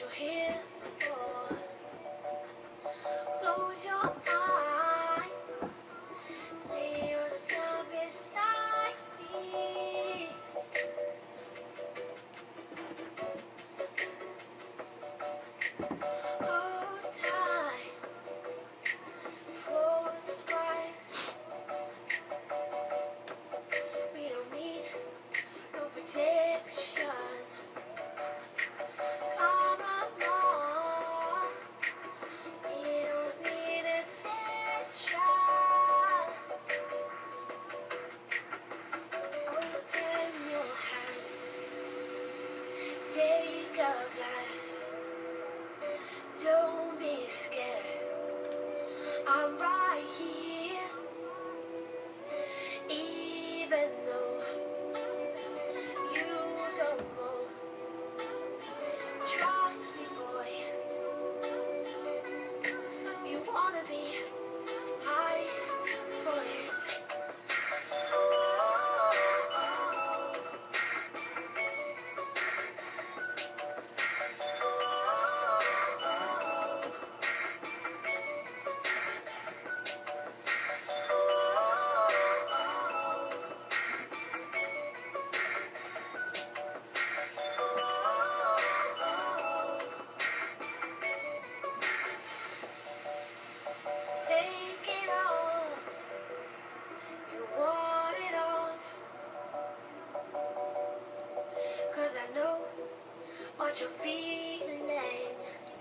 you're here for. Close your eyes, lay yourself beside me. Hold tight for this ride. We don't need no protection. Come along, we don't need attention. Open your hand, take a glass. Don't be scared, I'm right here. Even though you don't know, trust me, boy. You wanna be high for this. Take it off, you want it off. 'Cause I know what you're feeling.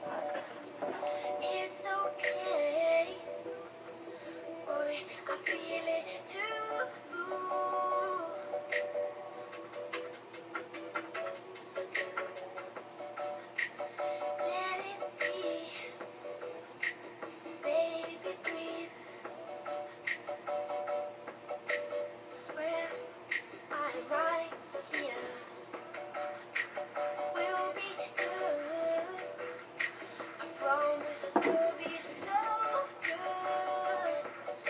It's okay, boy, I feel it too. Let it be, baby, breathe. Swear I'm right here. We'll be good. I promise we'll be so good.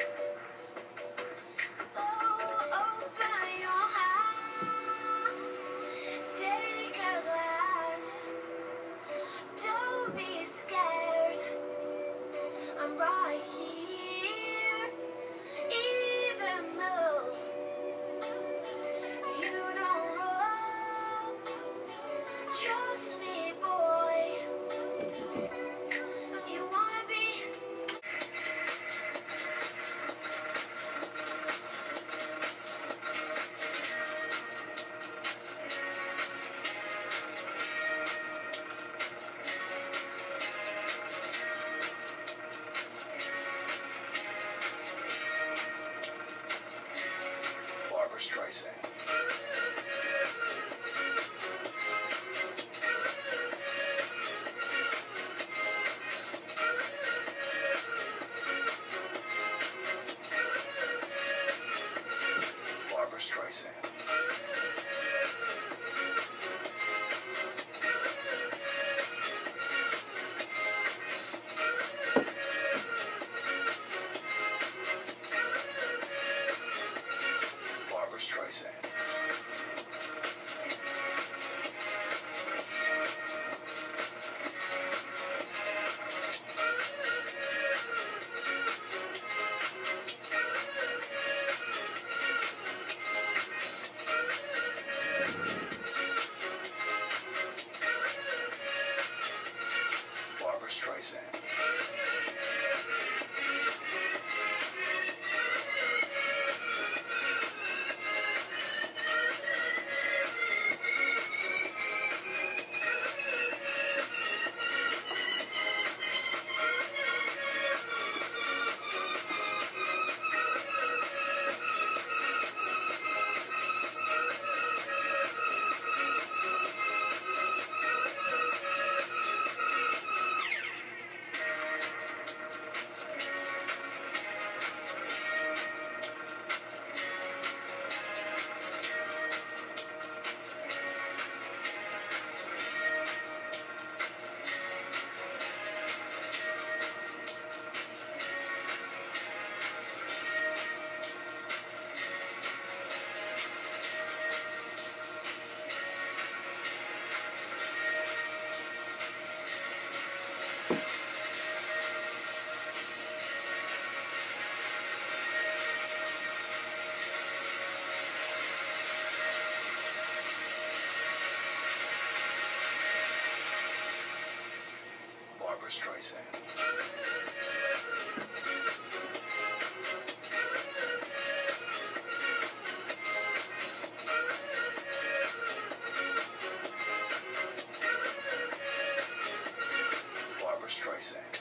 Oh, open your heart, take a glass. Don't be scared, I'm right here. Even though you don't know, trust me, boy. You wanna be Streisand. Barbra Streisand.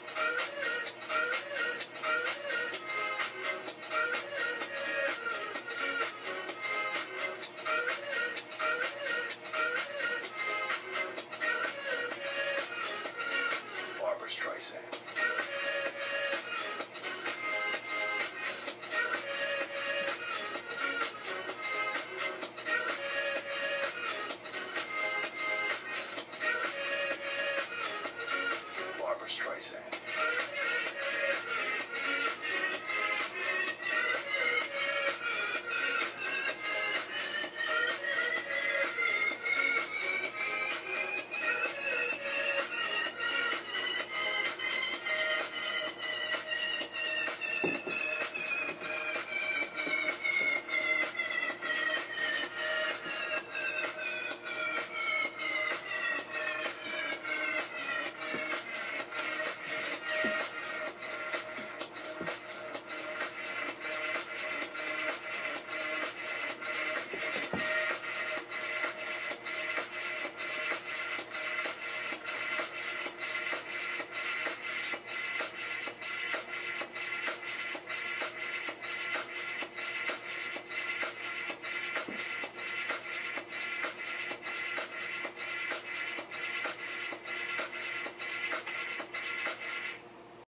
Barbra Streisand. Barbra Streisand.